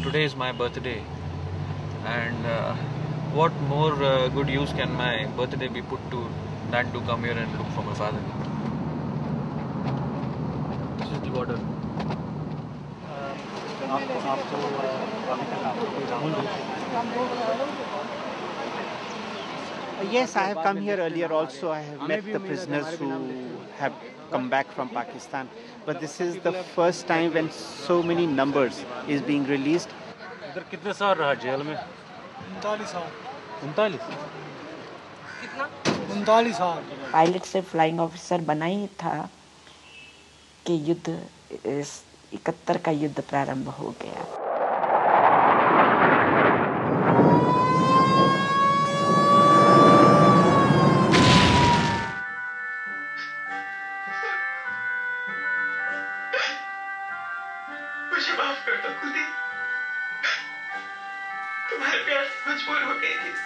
today is my birthday, and what more good use can my birthday be put to than to come here and look for my father. This is the border. Yes, I have come here earlier also. I have met the prisoners who have come back from Pakistan. But this is the first time when so many numbers is being released. इधर कितने साल रहा jail में? 39 साल। 39? कितना? 39 साल। Pilot से flying officer बना ही था कि युद्ध 71 का युद्ध प्रारंभ हो गया। मुझे माफ कर दो खुदी, तुम्हारे प्यार से मजबूर हो गई थी।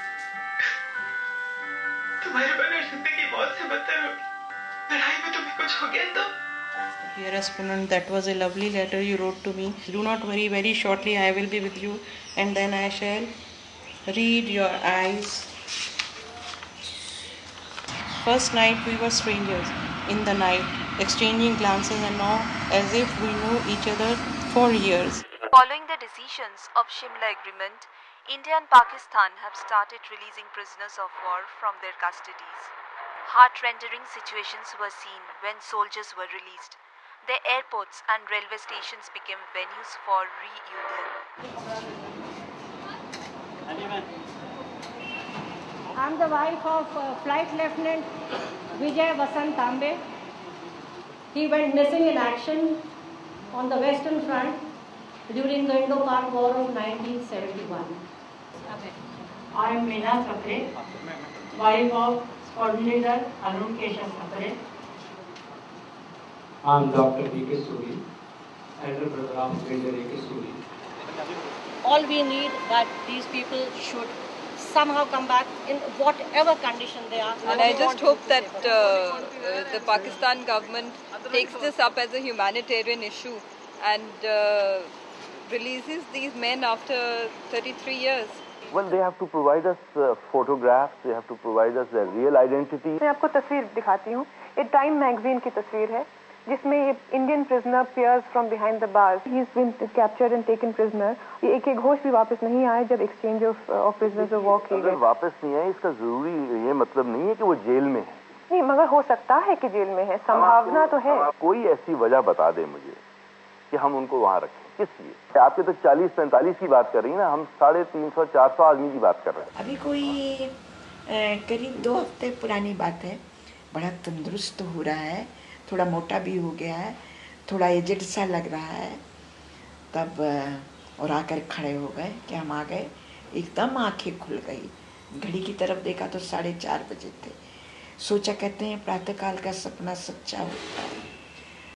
तुम्हारे बगैर जिंदगी मौत से बदतर होगी। लड़ाई में तुम्हें कुछ हो गया तो? Dear Respondent, that was a lovely letter you wrote to me. Do not worry, very shortly I will be with you, and then I shall read your eyes. First night we were strangers in the night, exchanging glances and all as if we knew each other for years. Following the decisions of Shimla Agreement, India and Pakistan have started releasing prisoners of war from their custodies. Heart-rending situations were seen when soldiers were released. The airports and railway stations became venues for reunion. I'm the wife of Flight Lieutenant Vijay Vasant Tambe. He went missing in action on the Western Front during the Indo-Pak War of 1971. I am Meena Thapre, wife of Squadron Leader Arun Keshav Thapre. I am Dr. A.K. Suri, elder brother of Major A.K. Suri. All we need that these people should somehow come back in whatever condition they are. And I just hope that the Pakistan government takes this up as a humanitarian issue and releases these men after 33 years. Well, they have to provide us photographs, they have to provide us their real identity. मैं आपको तस्वीर दिखाती हूँ। ये time magazine की तस्वीर है जिसमें ये Indian prisoner peers from behind the bars. He's been captured and taken prisoner. ये एक घोष भी वापस नहीं आए जब exchange of prisoners of war किए गए। अगर वापस नहीं आए इसका जरूरी ये मतलब नहीं है कि वो जेल में है। नहीं, मगर हो सकता है कि जेल में है, संभावना तो है। कोई ऐसी वजह बता दे मुझे कि हम उनको वहाँ रखें। किस लिए? आपके तो 40-45 की बात कर रही है ना, हम 350-400 आदमी की बात कर रहे हैं। अभी कोई करीब 2 हफ्ते पुरानी बात है। बड़ा तंदुरुस्त हो रहा है, थोड़ा मोटा भी हो गया है, थोड़ा एजेड सा लग रहा है। तब और आकर खड़े हो गए कि हम आ गए। एकदम आंखें खुल गई, घड़ी की तरफ देखा तो 4:30 बजे थे। सोचा, कहते हैं प्रातःकाल का सपना सच्चा होता है।